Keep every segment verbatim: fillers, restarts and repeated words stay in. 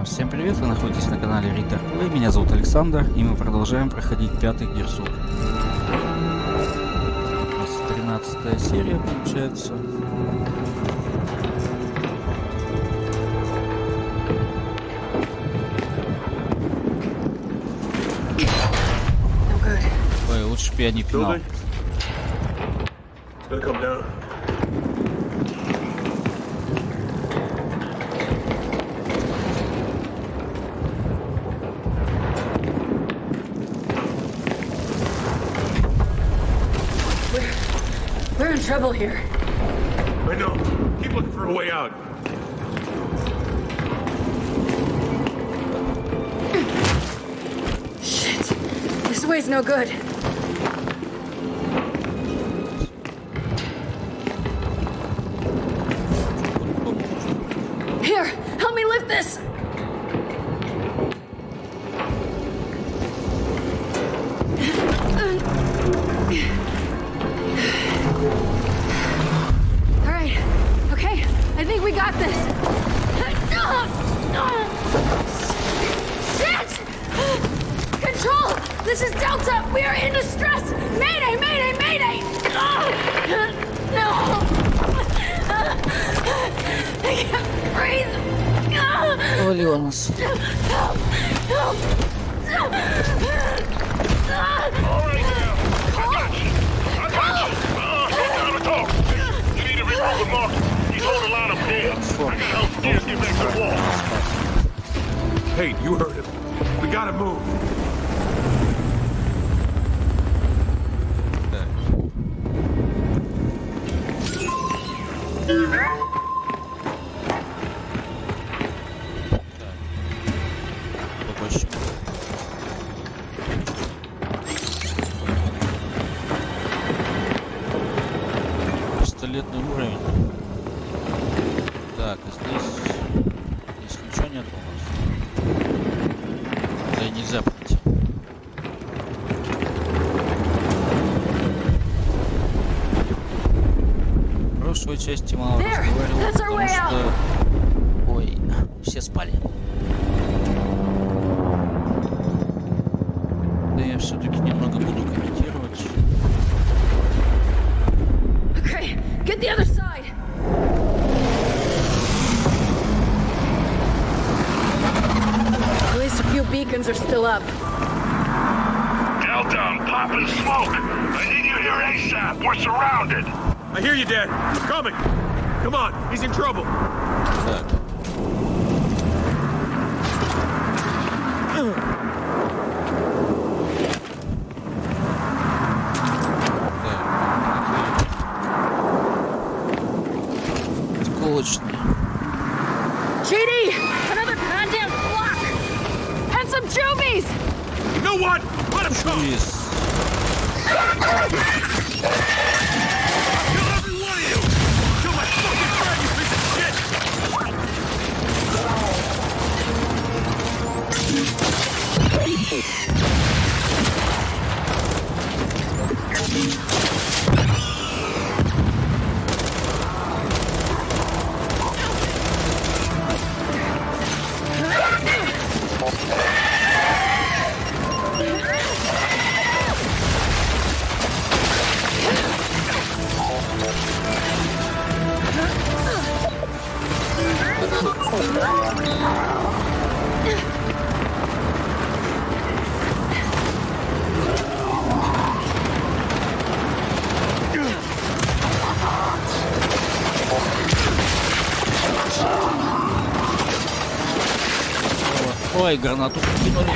Всем привет, вы находитесь на канале Ritter Play, меня зовут Александр, и мы продолжаем проходить пятый Гирсук. У нас тринадцатая серия получается. Ой, лучше бы я не пинал. We're in trouble here. I know. Keep looking for a way out. Shit. This way's no good. Here, help me lift this. I think we got this. Shit! Control! This is Delta! We are in distress! Mayday! Mayday! Mayday! No! I can't breathe! Holy ones. Help! Help! All right now. I got you. I got you. Uh, no time to talk. You need to regroup with Marcus. He's on the line up there. I can help you get back to the wall. Hey, you heard him. We gotta move. Пистолетный уровень. Так, и здесь, здесь ничего нет у нас. Да и нельзя пройти. В прошлой части мало разговаривал, потому что... Ой, все спали. Да я все-таки немного буду комментировать. Okay, get the other side. At least a few beacons are still up. Delta, I'm popping smoke. I need you here ASAP. We're surrounded. I hear you, Dad. Coming. Come on, he's in trouble. Так. Сколочный. G D! Another goddamn flock! And some juvies! You know what? Let him come. Yes. Kill every one of you! Kill my fucking friend, you piece of shit! Ой, гранату кинули.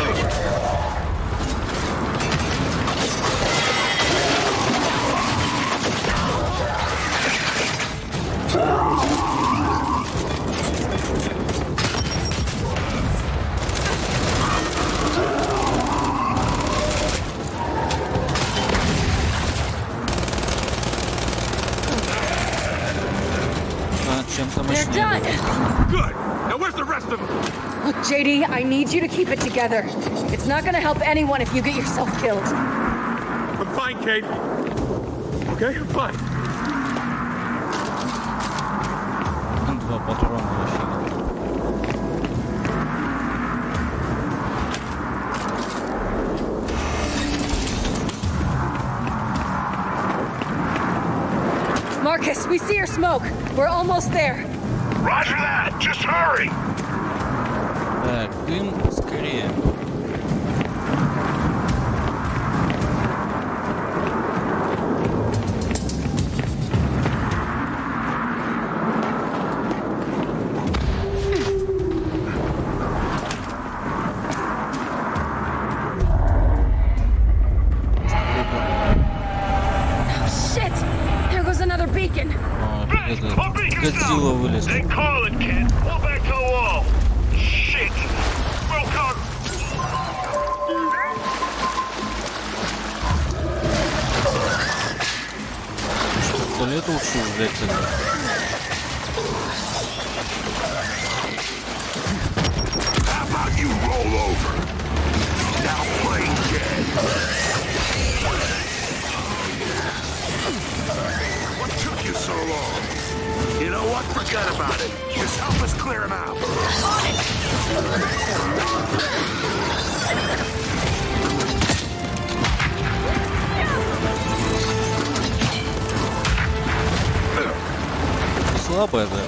They're done! Good! Now where's the rest of them? Look, J D, I need you to keep it together. It's not gonna help anyone if you get yourself killed. I'm fine, Kate. Okay, I'm fine. Два патрона вообще. Marcus, we see your smoke. We're almost there. Roger that. Just hurry. Так, дым скорее. Godzilla вылез. They call it, kid. Pull back to the wall. Shit. We'll come. Пистолет лучше взять тогда. How about you roll over? Now play dead. What took you so long? You know what? Forget about it. Just help us clear him out. On it! Слабая, да?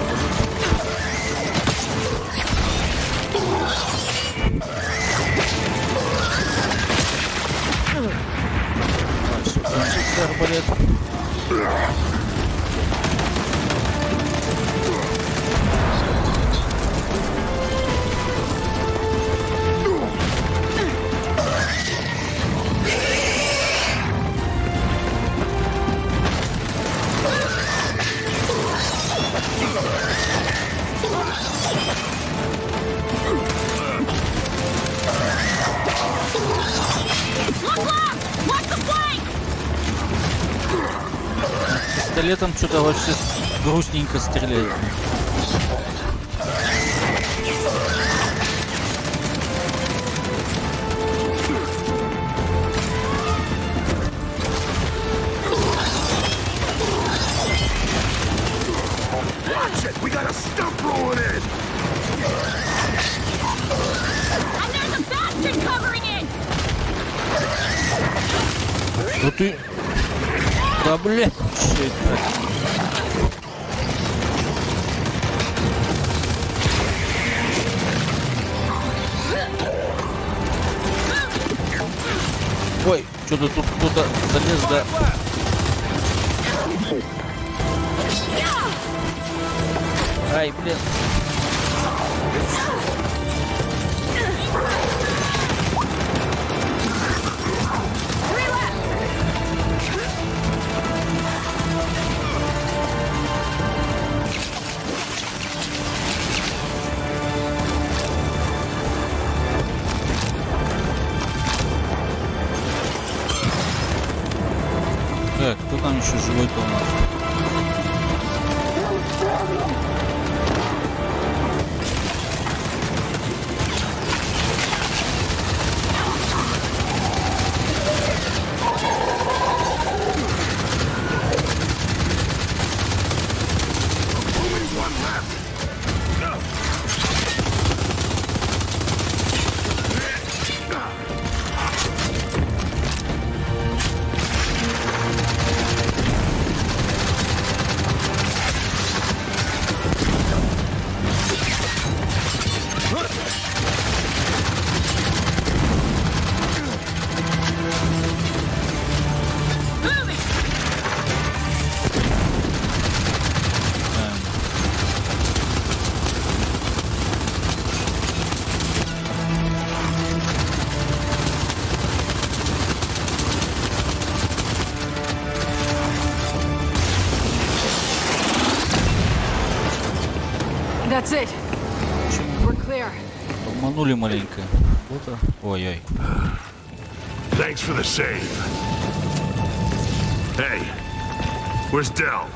А, все, кончится арбалет. Пистолетом что-то вообще грустненько стреляет. Watch it! We got a stump rolling in! And there's a bastion covering it! Ну ты... Да, блядь, что это? Ой, что-то тут кто-то залез, да. Ай, блин. Так, кто там еще живой-то у нас? That's it. We're clear. Обманули маленько. Вот. Ой-ой. Thanks for the save. Hey, where's Del?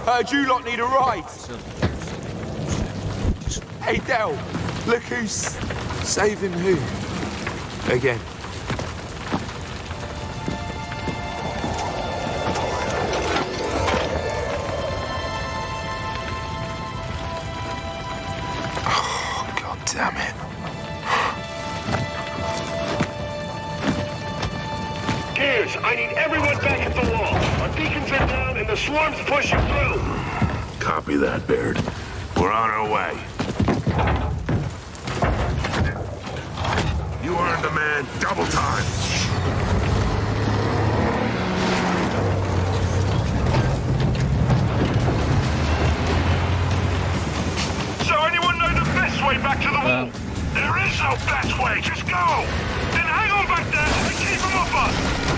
Heard you lot need a ride. Hey, Del, look who's saving who again. Oh, God damn it. Gears, I need everyone back at the wall. Our beacons are down and the swarm's pushing through. Copy that, Baird. We're on our way. You earned a man double time. So anyone know the best way back to the wall? Um, There is no best way, just go! Then hang on back there and keep them off us!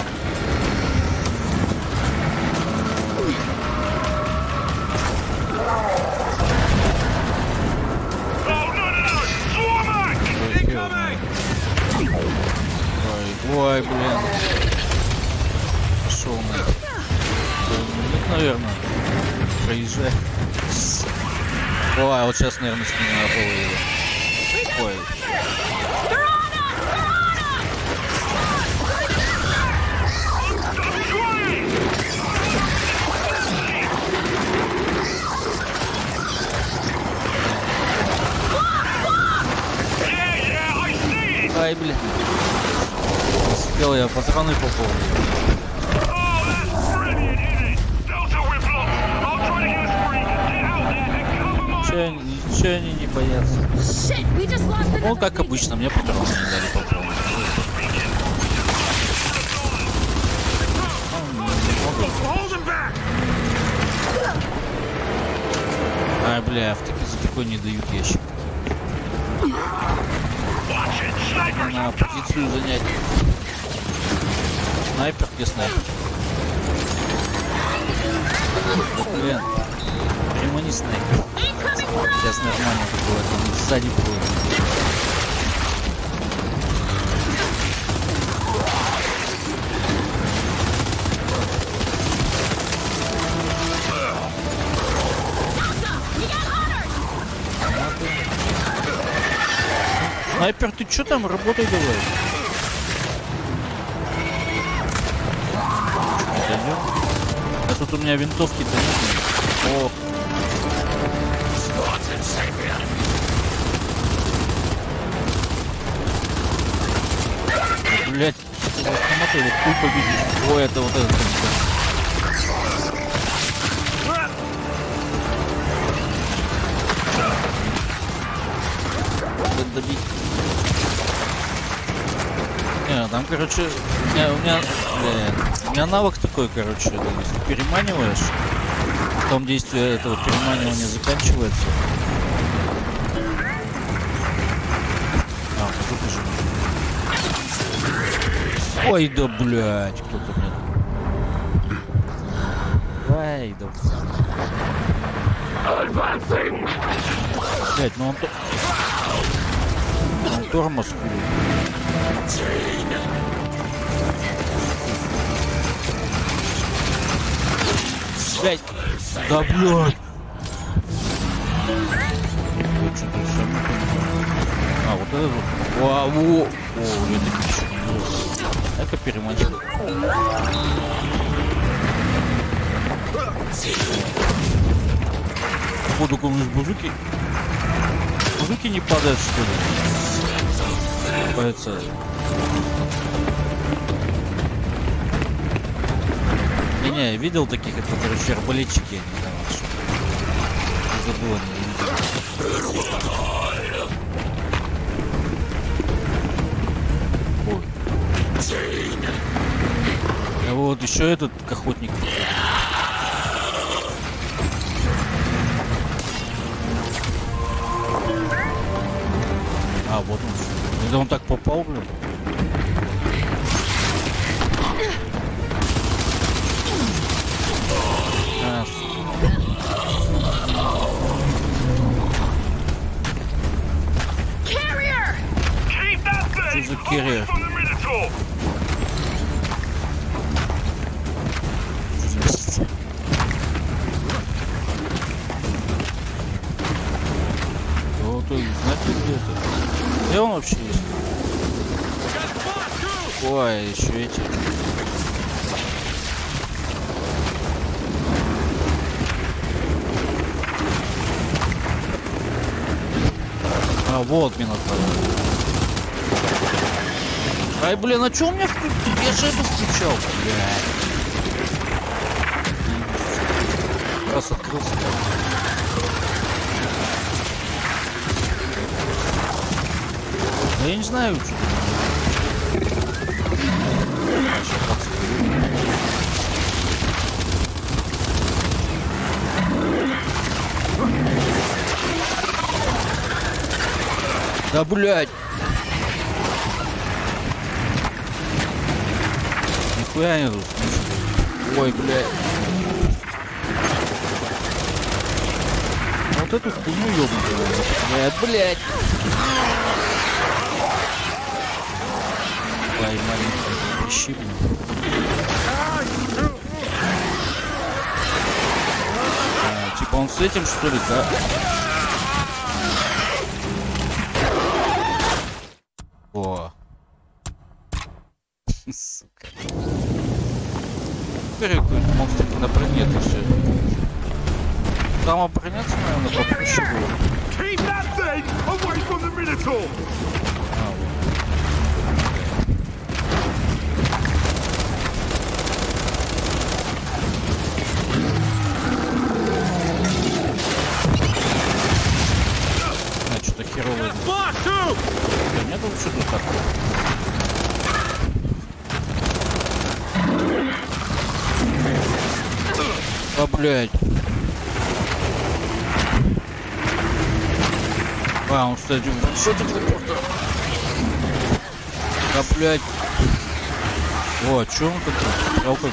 Oh, no, no, no! Swarmac! Incoming! Ой, ой, блин. Пошел на. Нет, наверное. Проезжай. Ой, вот сейчас, наверное, с ним надо было. Ой. Ай, блин. Успел я патроны пополнить. Ничего, ничего они не боятся. Ну, как обычно, мне патроны не дали пополнить. Ай, бля, автоки за такой не дают ящик. На позицию занять. Снайпер, где снайпер? Блин, прямо не снайпер. Сейчас нормально такое, там сзади будет. Снайпер, ты чё там? Работай давай. А тут у меня винтовки-то нет. О. Блять, автоматы, вот хуй победишь. Ой, это вот это. Добить. Не, там, короче, у меня, у меня, блин, у меня навык такой, короче, да, если переманиваешь, потом действие этого переманивания заканчивается. А, тут уже. Ой, да, блядь, кто-то мне. Ай, да. Блядь, ну он то... Он тормоз курит. Блядь. Да, блядь. А, вот это вот. Вау. О, я так еще не было. Это переманчик. Походу, какой-нибудь бузуки. Бузуки не падают, что ли? Кажется. Не-не, я видел таких, это, короче, арбалетчики, они там что. Забыл, не видел. Ой. А вот еще этот охотник. А, вот он. Это он так попал, блин. А, что за керриер? Где он вообще есть? Ой, еще эти. А, вот Минотавр. Ай, блин, а чё у меня... Я же это включал, блядь. Раз открылся. Да я не знаю, что. Да, блядь. Нихуя не тут. Ой, блядь. Вот эту хуйню ёбнутую. Блядь, блядь. Ой, маленький. Ищи, блин. А, типа он с этим, что ли, да? О. Сука. Теперь какой-нибудь монстр на предметы все. Там обороняться, наверное, попроще было. Keep that thing away from the Minotaur! А, вот. А, что-то херовое. Да нет, вообще тут так. А, блядь. А, он, кстати, что ты просто... Да, блядь. О, чё он такой? Стрелка.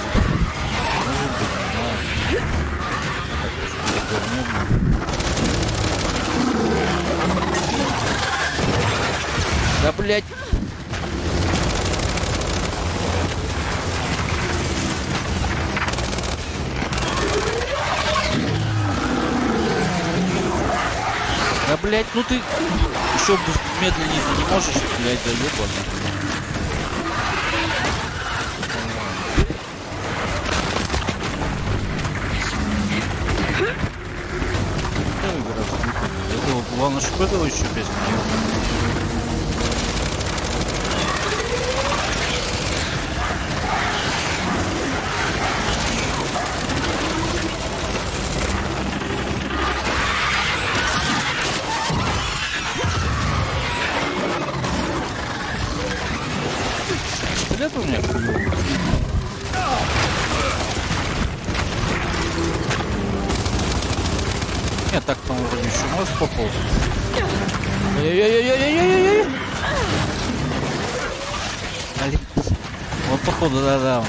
Да, блядь. Да, блядь, ну ты еще медленнее ты не можешь, блядь, да ёбаный. Это главное, что этого еще без меня. Это у меня хуёво. Нет, так там вроде еще мост попал. Ай-яй-яй-яй-яй-яй-яй! Блин. Вот походу, да-да.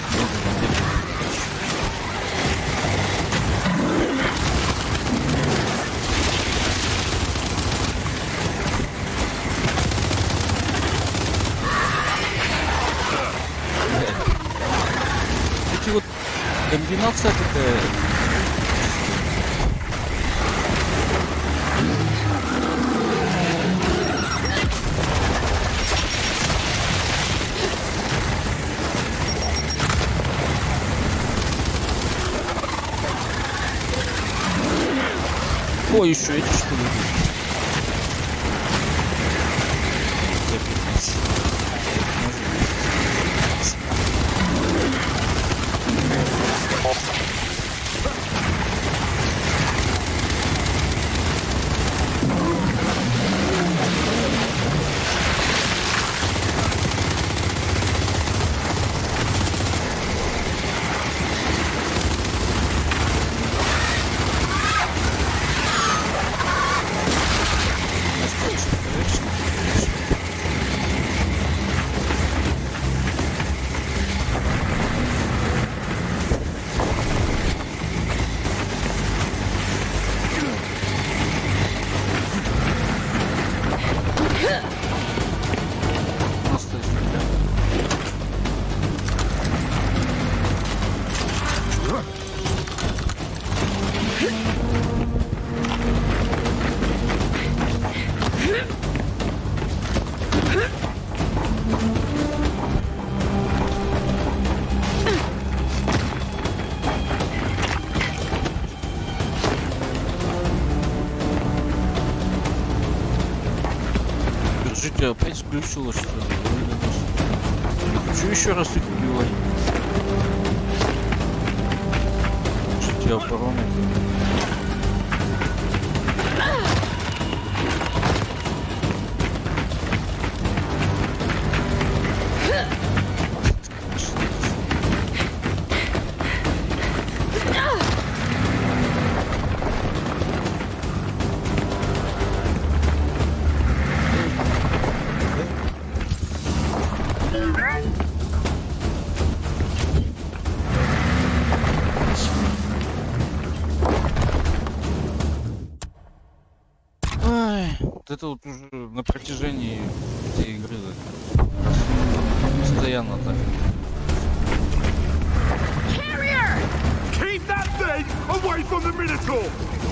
Эти вот комбинация такая. Ой, еще эти что ли? тебя опять сглючило, что ли? Хочу еще раз убивать. Что тебя поромит? Это вот уже на протяжении всей игры постоянно так. Keep that thing away from the Minotaur!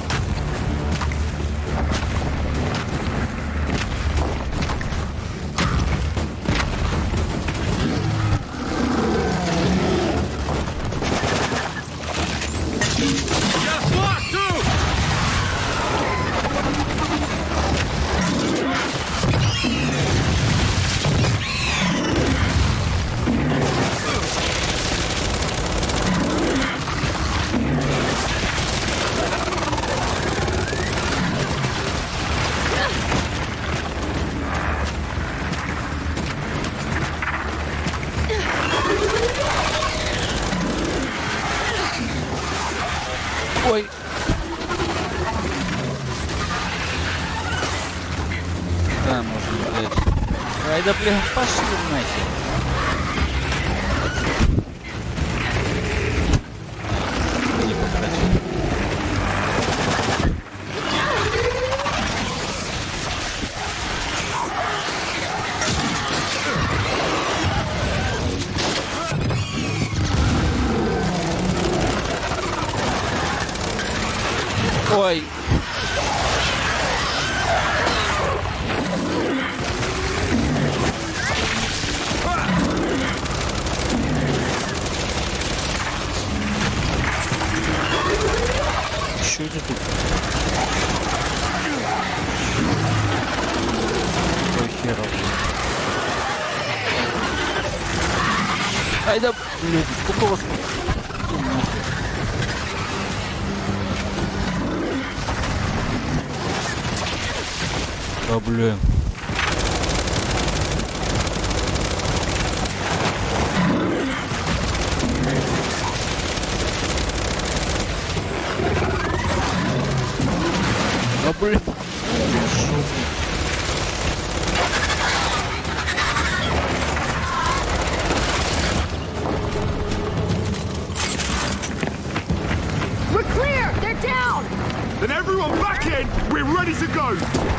Ой. Да, можно взять. Ай да блин, пошли нахер. Не потратил. Ой. Что это тут? Ой, херов. Ай да, блин, сколько у вас? Да блин. Да блин. We're clear! They're down! Then everyone back in! We're ready to go!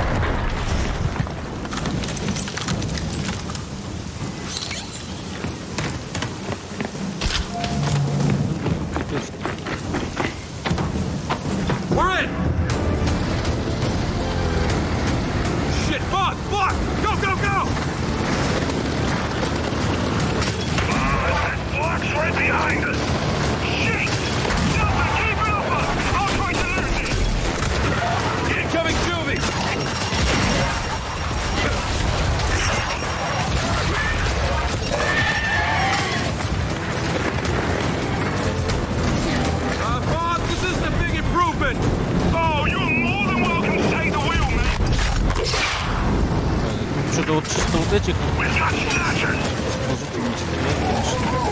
We're in! Shit, fuck, fuck! Go, go, go! Block's right behind us! Shit! Delta, keep it up! I'll try to lose it! Incoming Juby! Uh, Bob, this isn't a big improvement! Oh, you're more than welcome to take the wheel, mate! Что-то вот чисто вот этих We've got snatchers! музыку не стреляет, конечно.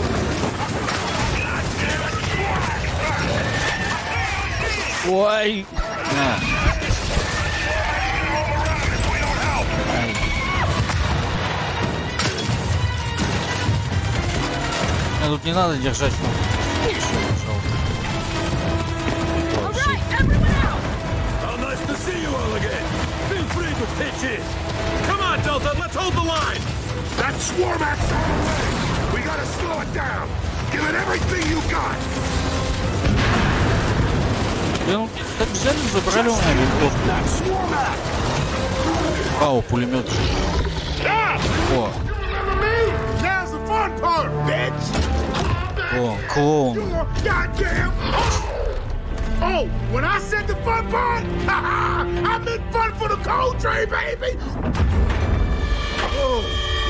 Ой! На. Ай. А тут не надо держать кнопку. All right, everyone out! How nice to see you all again! Feel free to pitch in! Come on, Delta, let's hold the line! That swarm act's on the way! We gotta slow it down! Give it everything you got! Ну, так взяли, забрали у меня винтовку. Ау, пулемет. О. Now's the fun part, bitch! О, клоун. Goddamn! Oh, when I said the fun part, I meant fun for the cold train, baby!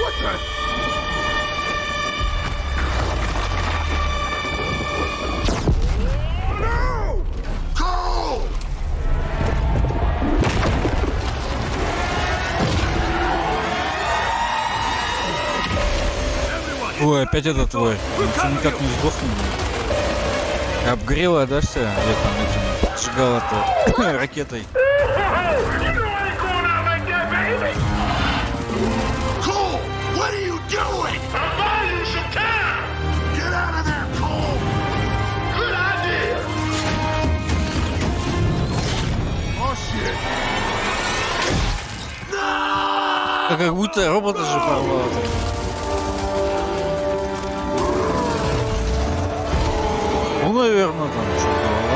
Ой, опять это твой. Все никак не сдохнул. Обгрела, да, все? Я там этим сжигала-то ракетой. Cole, what are you doing? I'm buying you some time! Get out of there, Cole! Good idea! Oh shit! А как будто робота же порвало. Ну, наверное, там что-то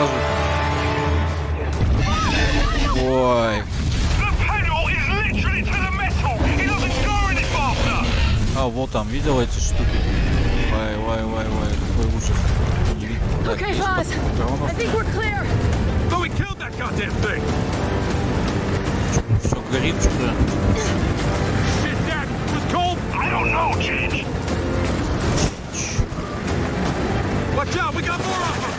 лазут. Ой. The pedal is literally to the metal! It doesn't go any faster! А, вот там, видел эти штуки? Вай, вай, вай, вай, какой ужас. Не видно. Так, Okay, есть Vaz. патронов. I think we're clear. But we killed that goddamn thing! Все горит, что-то. Shit, Dad! Was Cole? I don't know, Ginge! Watch out, we got more of them!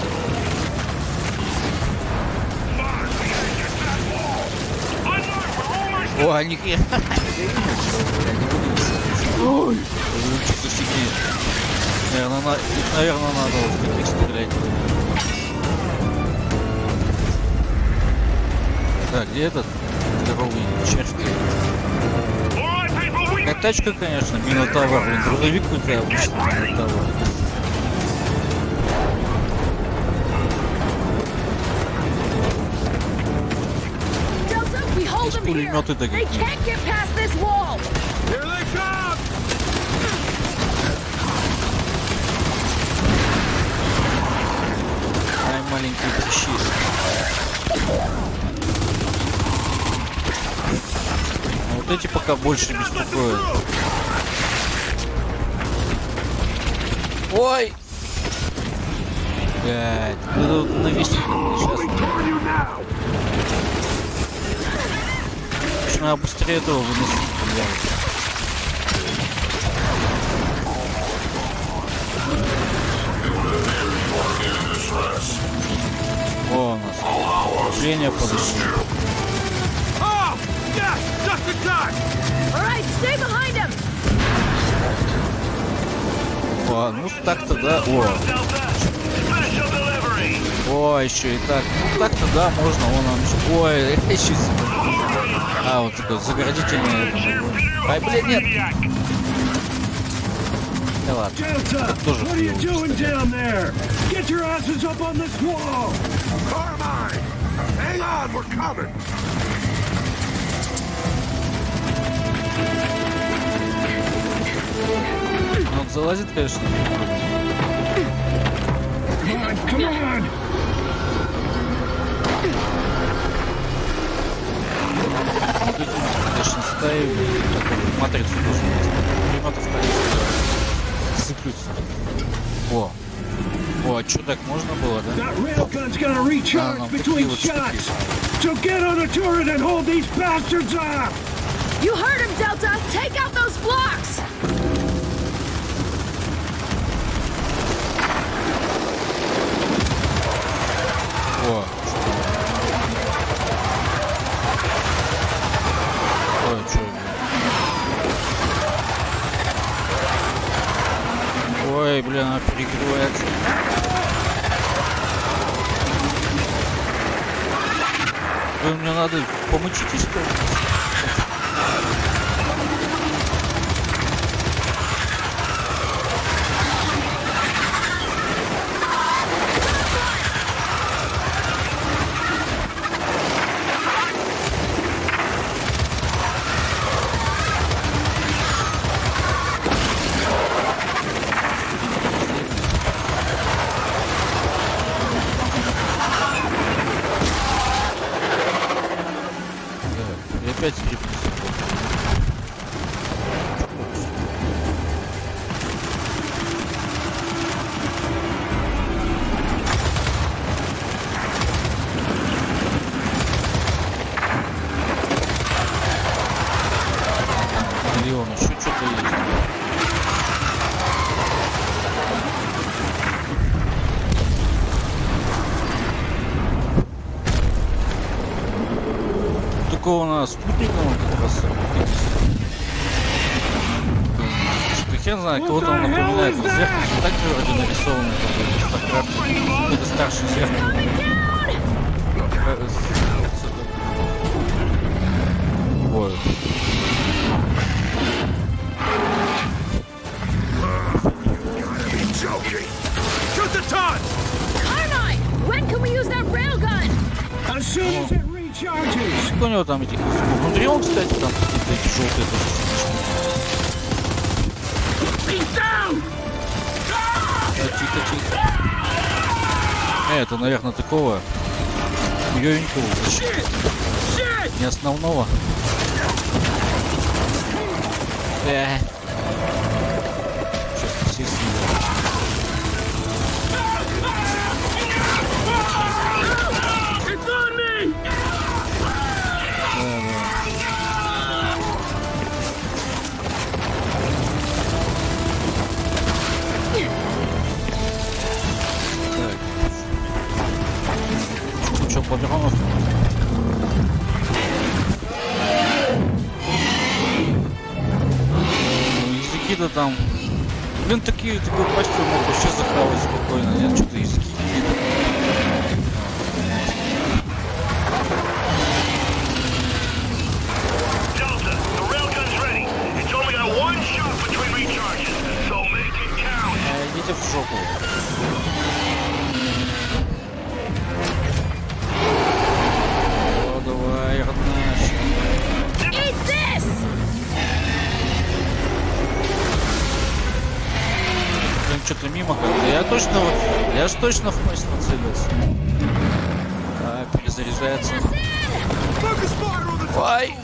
Mars, we gotta get that wall! I know, we're almost О, они... Ой, что-то сидит. Наверное, на... Наверное, надо вот таких стрелять. Так, где этот здоровый червь? Alright, people, we... Как тачка, конечно, Минотавр, блин, грузовик у тебя обычный Минотавр. Delta, we hold them here. пулеметы They такие. can't get past this wall. Here they come! Ай, маленький прищис. А вот эти пока больше беспокоят. Ой! Блядь, надо навесить сейчас. Надо быстрее этого выносить, блядь. О, у нас зрение подошло. Oh! Yes! Just in time! All right, stay behind him. О, ну так-то да. О, Special delivery! о, еще и так. Ну так-то да, можно. Вон он. Ой, еще. А, вот такой заградительный. Ай, блин, нет. Да ладно. Delta, тоже what are you хуёво, doing кстати. down there? Get your asses up on this wall! Carmine! Hang on, we're coming! Ну, он залазит, конечно. Come on, come on! Конечно, стаи. Матрицу должен быть. Пулеметов сыплются. О. О, а что так можно было, да? That railgun's gonna recharge no, between let's do it. shots! So get on a turret and hold these bastards off! You heard him, Delta. Take out those blocks. О. Ой, что это? Ой, блин, она перегревается. Вы мне надо помочитесь что ли? Да, и опять скрипнется. Или он еще что-то такого на спутника он как раз. Что хер знает, кого-то он напоминает. На зеркале так же вроде нарисовано, как бы, это старший зеркало. Ой. Shoot the tons! Carmine! When can we use that railgun? As soon as it recharges! Сколько у него там этих внутри он, кстати, там какие-то эти желтые тоже. He's down! Тихо, тихо. Э, это, наверное, такого легенького, не основного. Э. Сейчас все съедят. Патронов. Языки-то там. Блин, такие, такой пастью мог вообще захавать спокойно. Нет, что-то языки какие-то. Идите в жопу. Давай, родная. Eat this! Блин, что-то мимо как-то. Я точно, я ж точно в пасть нацелился. А, перезаряжается. Ой!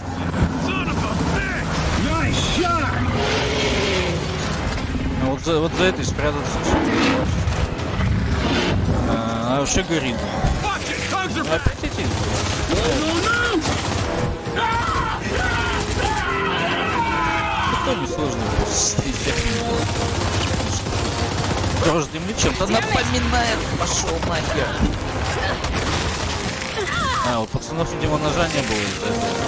А вот за, вот за этой спрятаться. А, а вообще горит. Опять эти. Это несложно. Дорожный мне чем-то напоминает. Пошел нахер. А, у пацанов, видимо, ножа не было из-за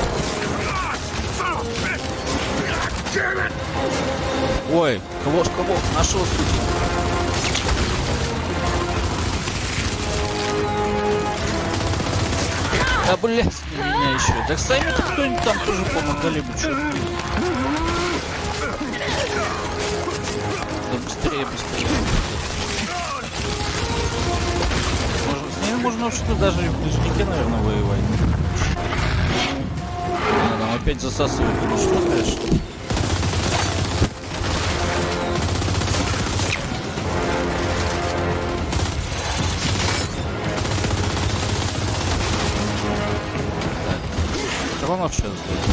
этого. Ой, кого ж кого? Нашел случай. Да, блядь, меня еще. Так сами-то кто-нибудь там тоже помогали бы, что? Да быстрее, быстрее. Можно, с ними можно вообще-то даже в ближнике, наверное, воевать. Она там опять засасывает. Ну что, конечно. Патронов сейчас дает.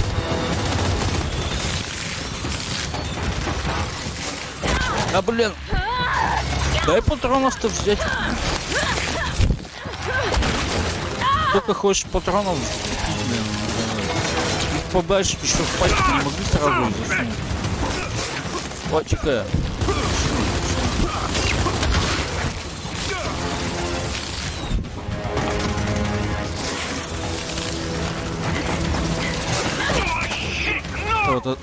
А блин, дай патронов-то взять. Только хочешь патронов, блин, побольше еще в пасть не могли сразу засунуть. Пачка. Вот это.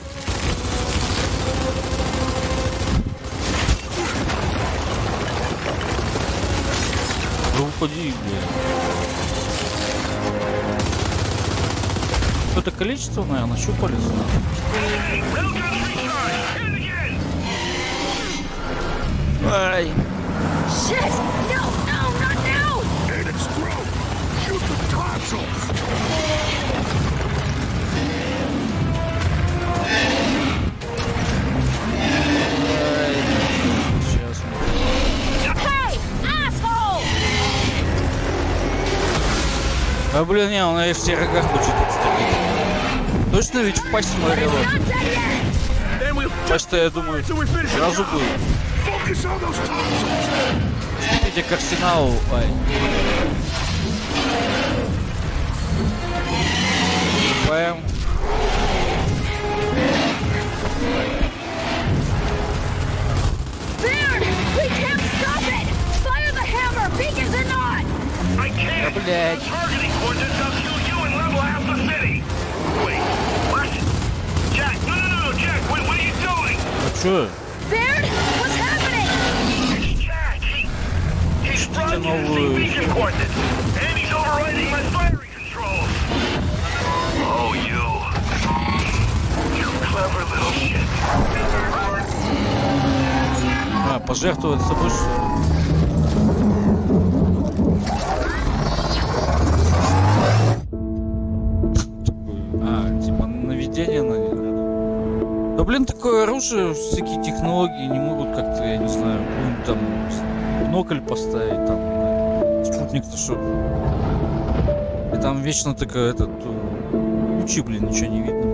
Ну, уходи, блин. Какое-то количество, наверное, щупалец. Ай. Shit! No, no, not now! In its throat! Shoot the tonsils! А блин, не, он в все рогах хочет отстрелить. Точно ведь в пасть смотрел? Пасть-то, я думаю, сразу будет. Смотрите к арсеналу. Ай. Паем. I can't. Блять. Targeting coordinates will kill you and level half the city. Чё? Baird, what's happening? It's Jack. He, he's Что broadcasting новую? vision coordinates, and he's overriding my firing controls. Oh, you. You clever little shit. А, пожертвовать собой, что ли? А, типа наведение на них. Да блин, такое оружие, всякие технологии не могут как-то, я не знаю, какой-нибудь там бинокль поставить, там, спутник-то что. И там вечно такая, этот, ключи, блин, ничего не видно.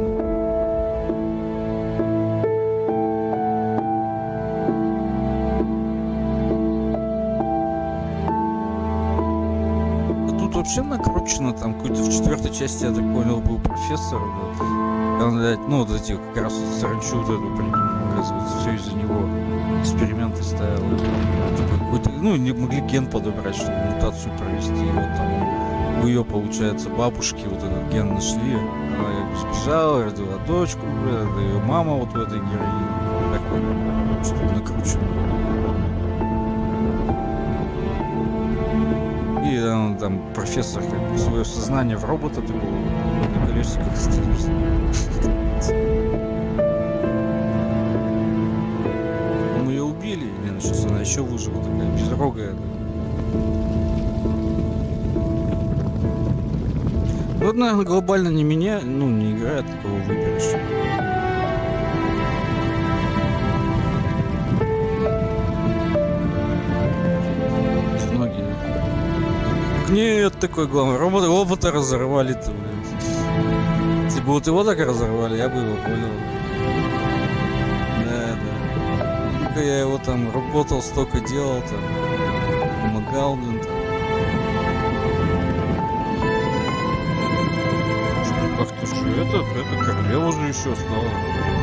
Вообще накручено, там какой-то в четвертой части, я так понял, был профессор, да. Он, блядь, ну вот эти как раз вот саранчу вот эту применил, все из-за него эксперименты ставил. Какой-то, ну, не могли ген подобрать, чтобы мутацию провести. И вот там у ее, получается, бабушки вот этот ген нашли, она сбежала, родила дочку, блядь, ее мама вот в этой героине. Так вот, что накручено. И он, там профессор как бы свое сознание в робота такого на колесиках стелишься. Мы ее убили, и сейчас она еще выжила, такая безрогая. Вот, наверное, глобально не меня, ну, не играет, кого выберешь. Нет, такой главный. Робота, робота разорвали-то, блин. Если бы вот его так разорвали, я бы его понял. Да, да. Только я его там работал, столько делал, там. Помогал, блин, там. Как-то же это, это королева же еще стала.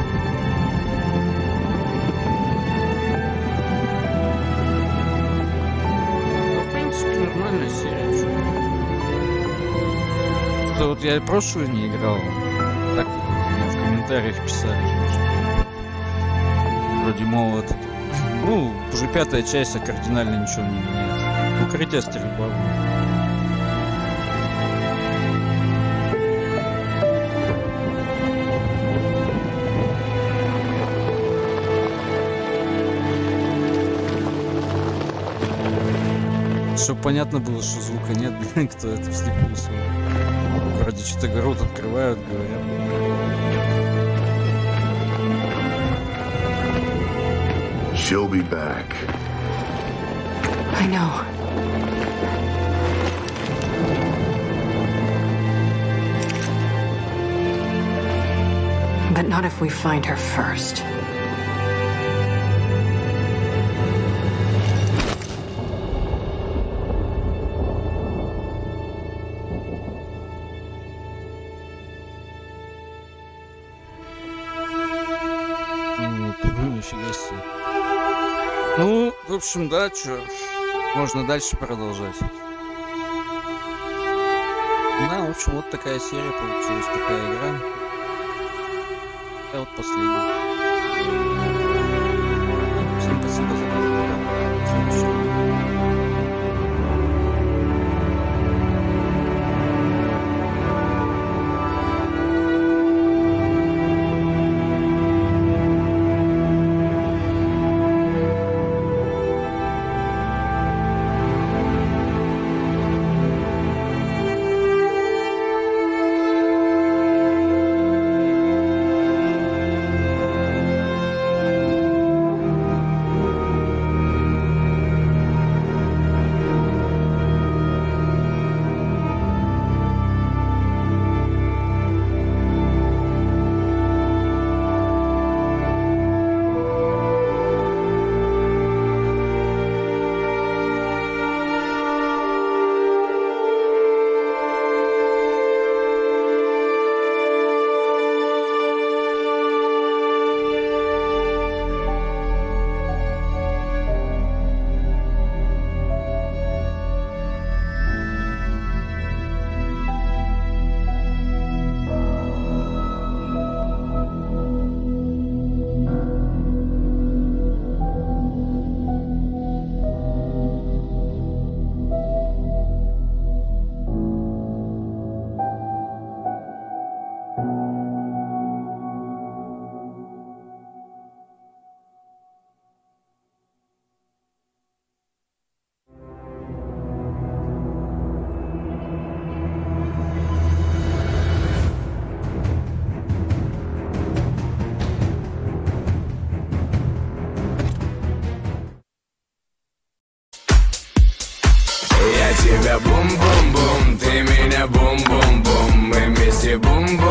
Нормальная серия. Что вот я прошлую не играл. Так вот, в комментариях писали, что вроде мол это. Ну, уже пятая часть, а кардинально ничего не меняется. Укрытие, стрельба. Чтобы понятно было, что звука нет, кто это вслепую смотрит. Вроде что-то рот открывают, говорят. She'll be back. I know. But not if we find her first. Ну, в общем, да, что, можно дальше продолжать. Да, в общем, вот такая серия получилась, такая игра. Это вот последняя. Всем спасибо за просмотр.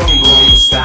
boom boom style.